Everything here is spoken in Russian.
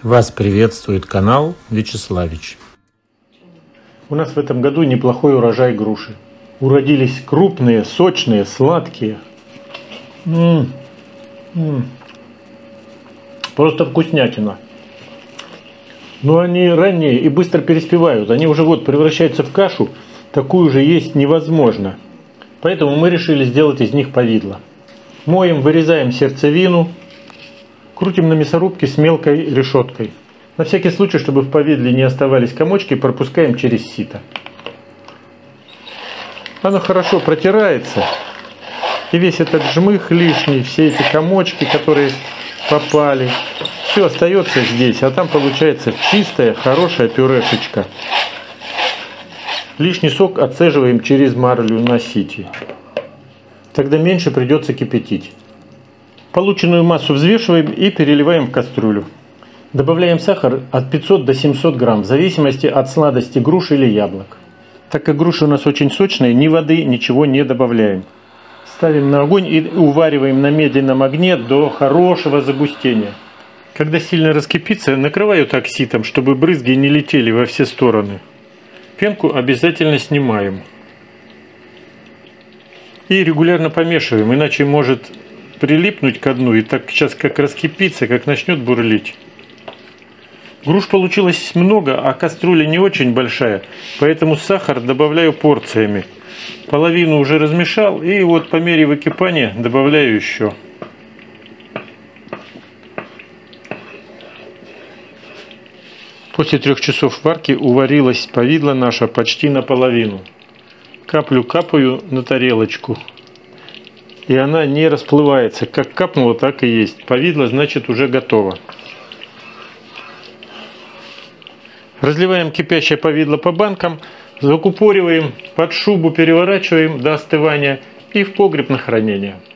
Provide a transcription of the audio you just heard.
Вас приветствует канал Вячеславич. У нас в этом году неплохой урожай груши. Уродились крупные, сочные, сладкие. Просто вкуснятина. Но они ранние и быстро переспевают. Они уже вот превращаются в кашу. Такую же есть невозможно. Поэтому мы решили сделать из них повидло. Моем, вырезаем сердцевину. Крутим на мясорубке с мелкой решеткой. На всякий случай, чтобы в повидле не оставались комочки, пропускаем через сито. Оно хорошо протирается. И весь этот жмых лишний, все эти комочки, которые попали, все остается здесь. А там получается чистая, хорошая пюрешечка. Лишний сок отцеживаем через марлю на сите. Тогда меньше придется кипятить. Полученную массу взвешиваем и переливаем в кастрюлю. Добавляем сахар от 500 до 700 грамм, в зависимости от сладости груш или яблок. Так как груши у нас очень сочные, ни воды, ничего не добавляем. Ставим на огонь и увариваем на медленном огне до хорошего загустения. Когда сильно раскипится, накрываю так ситом, чтобы брызги не летели во все стороны. Пенку обязательно снимаем. И регулярно помешиваем, иначе может прилипнуть ко дну, и так сейчас как раскипится, как начнет бурлить. Груш получилось много, а кастрюля не очень большая, поэтому сахар добавляю порциями. Половину уже размешал, и вот по мере выкипания добавляю еще. После 3 часов варки уварилась повидло наша почти наполовину. Каплю капаю на тарелочку. И она не расплывается. Как капнула, так и есть. Повидло, значит, уже готово. Разливаем кипящее повидло по банкам, закупориваем, под шубу переворачиваем до остывания и в погреб на хранение.